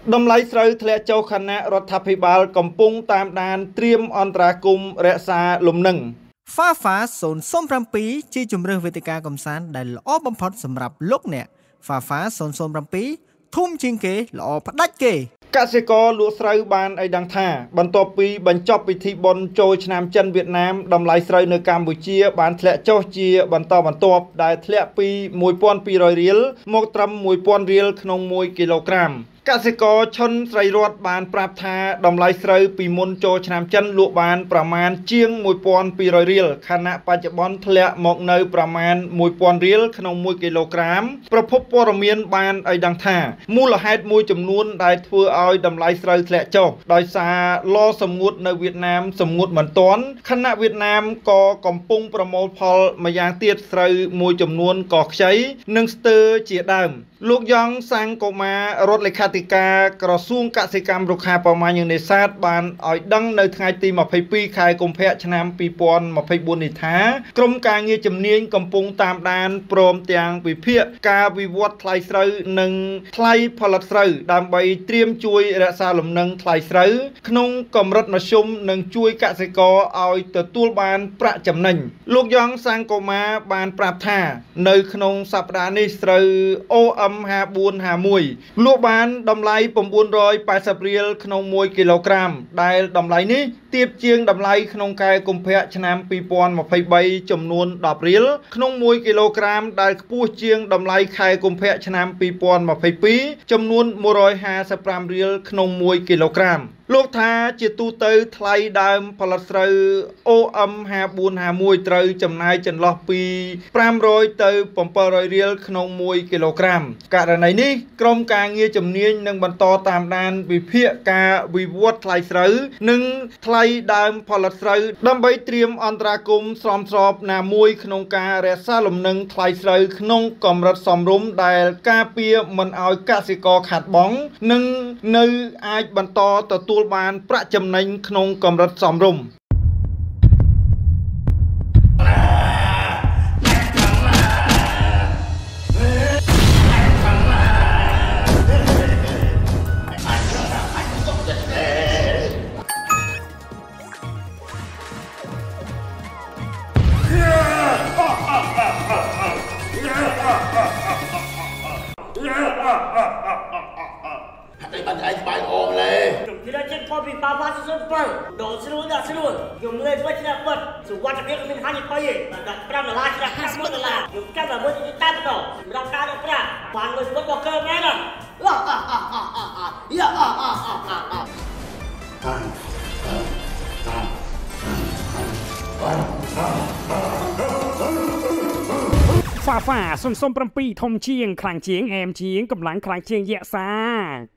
ดำไลสระทะเลเจ้าคณะรัฐพิบาลกำปุงตามดานเตรียมอันตรากุมเรศาลมหนึ่งฟ้าโซนส้มพรำปีจีจุ่มเรื่องวิธีการกำสานได้ล้อบำพดสำหรับลูกเนี่ยฟ้าโซนส้มพรำปีทุ่มจิงเกล้อพัดดัดเกกสิกรลูกสระบานไอดังท่าบรรทบปีบรรจบพิธีบนโจชนามจันเวียดนามดำไลสระในกัมพูชีบานทะเลเจ้าเจียบรรทบได้ทะเลปี1,200 រៀលមកត្រឹម1,000 រៀលក្នុង1 គីឡូក្រាมกสิกรชนไตรรถบานปราบทาดำไลสระปีมุนโจชนามจันลูกบานประมาณเจียง1,200 រៀលขณะปัจจุบันทะเลหมอกในประมาณ1,000 រៀលក្នុង1 គីឡូក្រាមประพบព័ត៌មានបានឲ្យដឹងថាមូលហេតុមួយចំនួនដែលធ្វើឲ្យតម្លៃស្រូវធ្លាក់ចុះដោយសារឡសម្ងួតនៅវៀតណាមសម្ងួតមិនទាន់ខណៈវៀតណាមក៏កំពុងប្រមូលផលម្យ៉ាងទៀតស្រូវមួយចំនួនក៏ខ្ចីនិងស្ទើរជាដើមលោកយ៉ងសាំងកូម៉ារដ្ឋលេខាធិការក្រសួងកសិកម្មរុក្ខាប្រមាញ់និងនេសាទបានឲ្យដឹងនៅថ្ងៃទី22 ខែកុម្ភៈឆ្នាំ2024នេះថាក្រុមការងារជំនាញកំពុងតាមដានព្រមទាំងវិភាគការវិវត្តថ្លៃស្រូវនិងថ្លៃផលិតស្រូវដើម្បីត្រៀមជួយរក្សាលំនឹងថ្លៃស្រូវក្នុងកម្រិតមធ្យមនិងជួយកសិករឲ្យទទួលបានប្រាក់ចំណេញលោកយ៉ងសាំងកូម៉ាបានប្រាប់ថានៅក្នុងសប្តាហ៍នេះស្រូវ OM5451 លក់បានតម្លៃ980 រៀលក្នុង1 គីឡូក្រាមដែលតម្លៃនេះទាបជាងតម្លៃក្នុងខែកុម្ភៈឆ្នាំ2023ចំនួន10 រៀលក្នុង1 គីឡូក្រាមដែលខ្ពស់ជាងតម្លៃខែកុម្ភៈឆ្នាំ2022ចំនួន155 រៀលក្នុង1 គីឡូក្រាមលោកថាជាទូទៅថ្លៃដើមផលិតស្រូវ OM5451 ត្រូវចំណាយចន្លោះពី500ទៅ700 រៀលក្នុង1 គីឡូក្រាមករណីនេះក្រុមការងារជំនាញនឹងបន្តតាមដានវិភាគការវិវត្តថ្លៃស្រូវនិងថ្លៃដើមផលិតស្រូវដើម្បីត្រៀមអន្តរាគមន៍សមស្របណាមួយក្នុងការរក្សាលំនឹងថ្លៃស្រូវក្នុងកម្រិតសមរម្យដែលការពារមិនឲ្យកសិករខាតបង់និងនៅអាចបន្តទទួលបានប្រាក់ចំណេញក្នុងកម្រិតសមរម្យ đồ xưa dùng lên với chiếc bật sự quan trọng nhất mình hai nhịp quay đặt $5 chiếc $1 dùng cách là mới chỉ tan đầu ra cá được ra hoàn người vẫn có cơ nghe nè ฟ้าส้มประปีทมเชียงคลางเชียงแอมเชียงกำลังคลางเชียงแยะซา